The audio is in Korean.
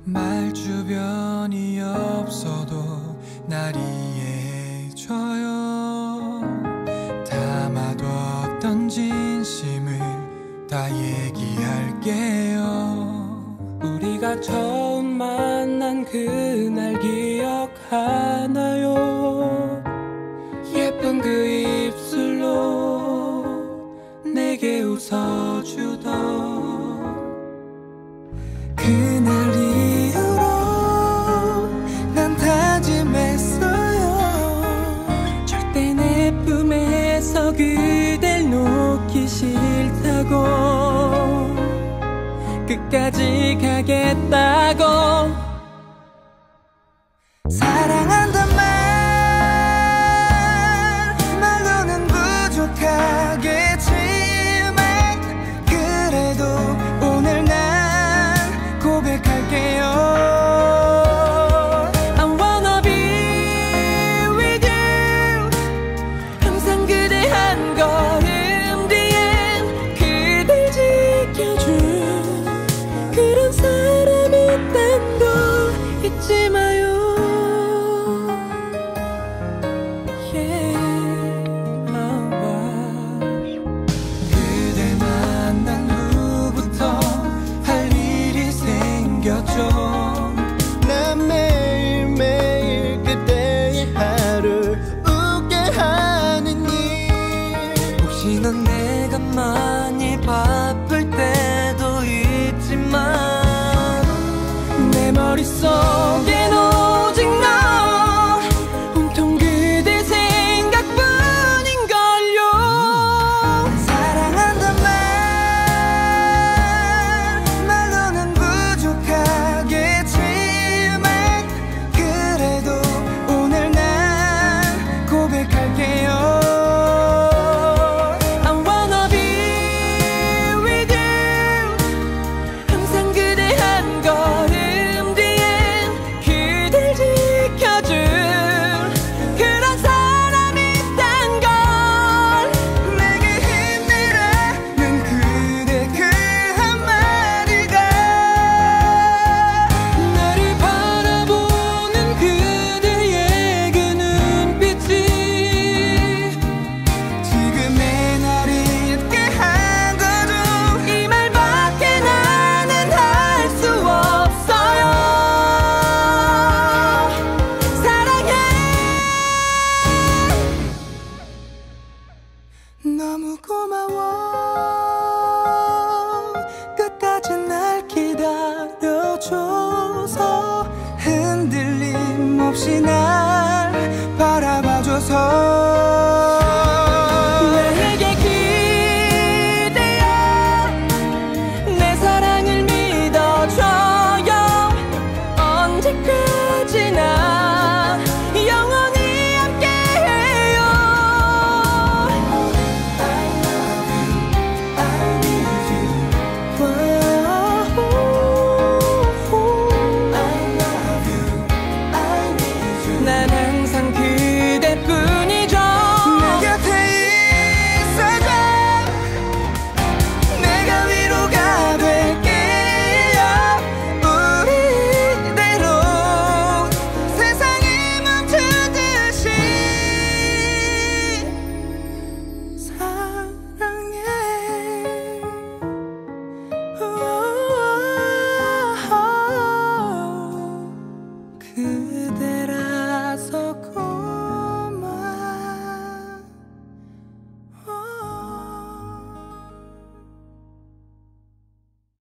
말 주변이 없어도 날 이해해줘요. 담아뒀던 진심을 다 얘기할게요. 우리가 처음 만난 그날 기억하나요? 예쁜 그 입술로 내게 웃어주던 그날 이후로 난 다짐했어요. 절대 내 품에서 그댈 놓기 싫다고, 끝까지 가겠다고. 사랑한단 말 말로는 부족하겠지만 그래도 오늘 난 고백할게요. I wanna be with you. 항상 그대 한 걸음 뒤엔 그댈 지켜준 그런 사람이 있단 걸 잊지 마요. 그대 만난 후부터 할 일이 생겼죠. 난 매일매일 그대의 하루 웃게 하는 일. 혹시 넌 내가 많이 바쁠 때도 있지만 내 머릿속엔 오직 너, 온통 그대 생각뿐인걸요. 사랑한단 말 말로는 부족하겠지만 그래도 오늘 난 고백할게요. I wanna be with you. 항상 그대 한 걸음 뒤엔 그댈 지켜준 그런 사람이 있단 걸. 내게 힘내라는 그대 그 한마디가 나를 바라보는 그대의 그 눈빛이 지금의 나를 잊게 한 거죠. 이 말밖에 나는 할 수 없어요. 사랑해. 너무 고마워. 끝까지 날 기다려줘서 흔들림 없이 날